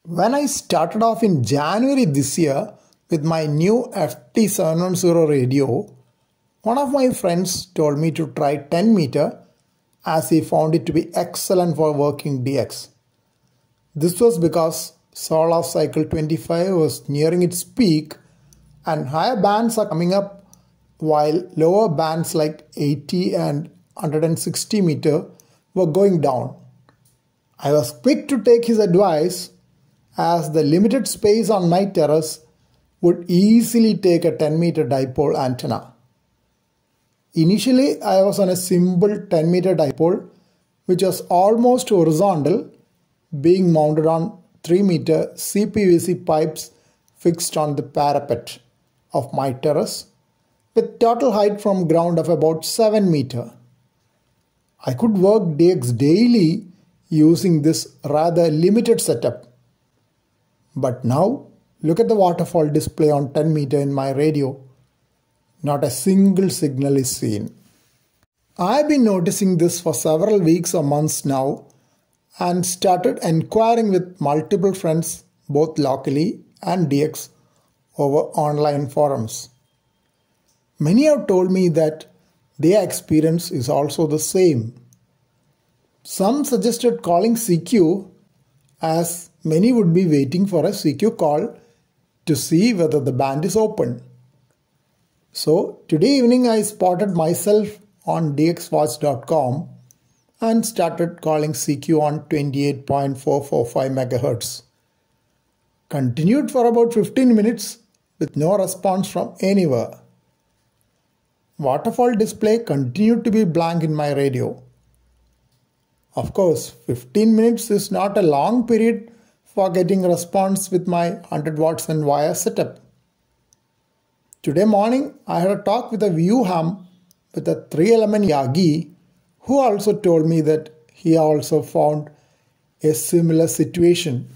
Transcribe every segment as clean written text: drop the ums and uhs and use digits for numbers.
When I started off in January this year with my new FT710 radio, one of my friends told me to try 10 meter as he found it to be excellent for working DX. This was because Solar Cycle 25 was nearing its peak and higher bands are coming up while lower bands like 80 and 160 meter were going down. I was quick to take his advice as the limited space on my terrace would easily take a 10 meter dipole antenna. Initially, I was on a simple 10 meter dipole which was almost horizontal, being mounted on 3 meter CPVC pipes fixed on the parapet of my terrace with total height from ground of about 7 meter. I could work DX daily using this rather limited setup. But now, look at the waterfall display on 10 meter in my radio. Not a single signal is seen. I've been noticing this for several weeks or months now and started inquiring with multiple friends both locally and DX over online forums. Many have told me that their experience is also the same. Some suggested calling CQ as many would be waiting for a CQ call to see whether the band is open. So today evening I spotted myself on dxwatch.com and started calling CQ on 28.445 MHz. Continued for about 15 minutes with no response from anywhere. Waterfall display continued to be blank in my radio. Of course, 15 minutes is not a long period for getting a response with my 100 watts and wire setup. Today morning, I had a talk with a view ham with a 3-element Yagi who also told me that he also found a similar situation.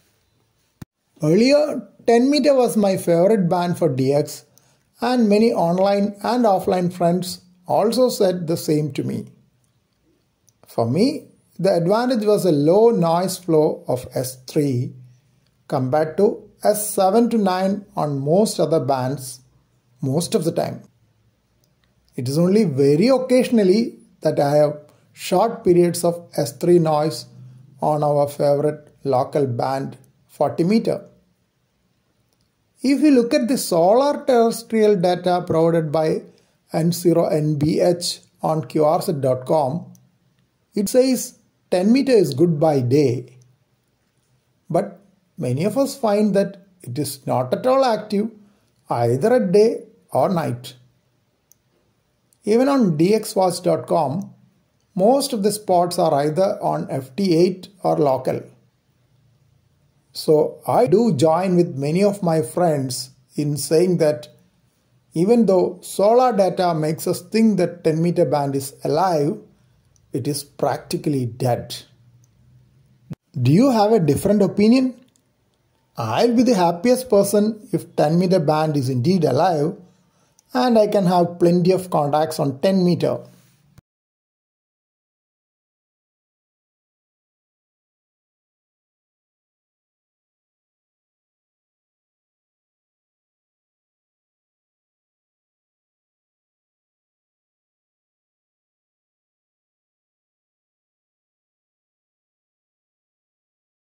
Earlier, 10 meter was my favorite band for DX and many online and offline friends also said the same to me. For me, the advantage was a low noise flow of S3 compared to S7 to 9 on most other bands most of the time. It is only very occasionally that I have short periods of S3 noise on our favorite local band 40 meter. If you look at the solar terrestrial data provided by N0NBH on QRZ.com, it says 10 meter is good by day. But many of us find that it is not at all active either at day or night. Even on dxwatch.com, most of the spots are either on FT8 or local. So I do join with many of my friends in saying that even though solar data makes us think that 10 meter band is alive, it is practically dead. Do you have a different opinion? I'll be the happiest person if 10 meter band is indeed alive and I can have plenty of contacts on 10 meter.